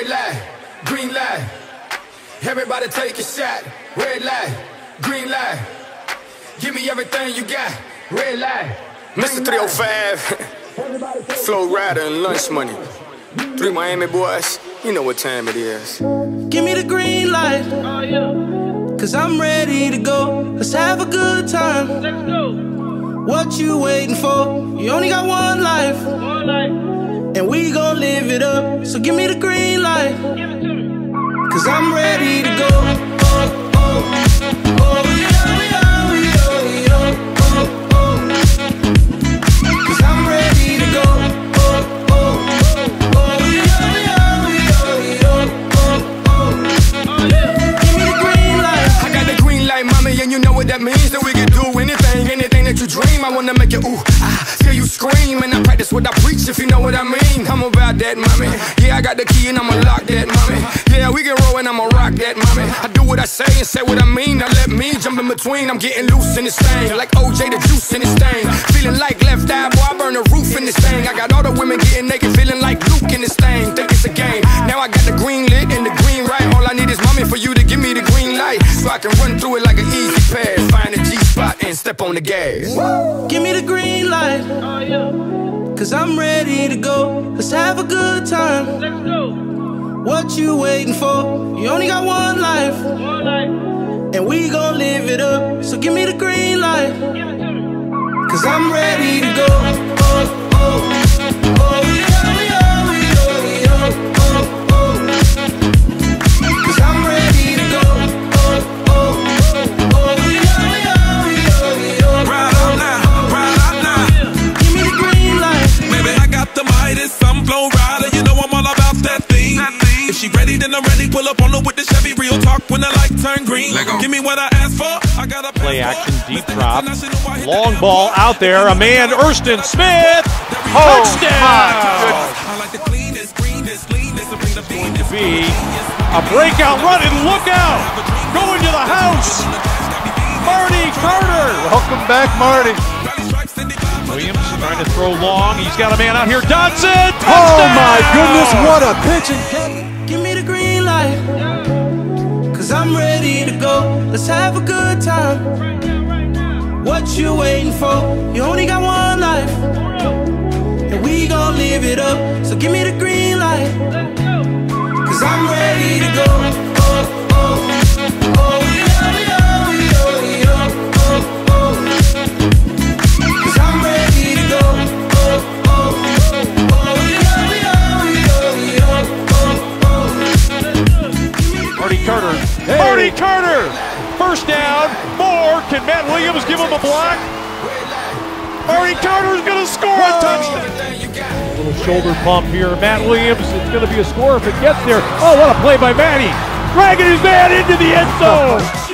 Red light, green light. Everybody take a shot. Red light, green light. Give me everything you got. Red light. Mr. 305, Flow Rider and Lunch Money. 3 Miami boys, you know what time it is. Give me the green light, cause I'm ready to go. Let's have a good time. Let's go. What you waiting for? You only got one life, and we gon' live it up. So give me the green light, Give it to me. cause I'm ready to go. Oh, oh, oh, cause I'm ready to go. Give me the green light. I got the green light, mommy, and you know what that means. That we can do anything that you dream. I wanna make you ooh, hear you scream. And I practice what I preach, if you know what I mean. I'm about that, mommy. Yeah, I got the key and I'ma lock that, mommy. Yeah, we can roll and I'ma rock that, mommy. I do what I say and say what I mean. Now let me jump in between. I'm getting loose in this thing, like OJ the juice in this thing. Feeling like left eye, boy, I burn the roof in this thing. I got all the women getting naked, feeling like Luke in this thing. Think it's a game. Now I got the green lit and the green right. All I need is mommy for you to give me the green light, so I can run through it like an easy pass. Find a G-spot and step on the gas. Give me the green light, cause I'm ready to go. Let's have a good time. Let's go. What you waiting for? You only got one life, One night. and we gon' live it up. So give me the green light, Give it to me. cause I'm ready to go. Oh, oh, cause I'm ready to go. Ride out now, ride out now. Give me the green light. Baby, I got the Midas, some Flow Rider. You know I'm all about that thing. If she ready, then I'm ready. Pull up on her with the Chevy. Real talk when the light turn green. Give me what I asked for. I got a Play action, deep drop, long ball out there. A man, Urston Smith. Touchdown! I like the cleanest, greenest, leanest. Bring the bean To be a breakout run, and look out! Going to the house. Marty Carter. Welcome back, Marty. Williams trying to throw long. He's got a man out here. Dodson. Touchdown! Oh my goodness, what a pitch and catch. Give me the green light, cause I'm ready to go. Let's have a good time. Right now, right now. What you waiting for? You only got one life, and we gon' live it up. So give me the green light, Let's go. cause I'm ready to go. Oh, oh, oh, cause I'm ready to go. Marty Carter. Marty Carter. First down. More. Can Matt Williams give him a block? Marty Carter's going to score a touchdown. Little shoulder pump here. Matt Williams, it's going to be a score if it gets there. Oh, what a play by Matty. Dragging his man into the end zone.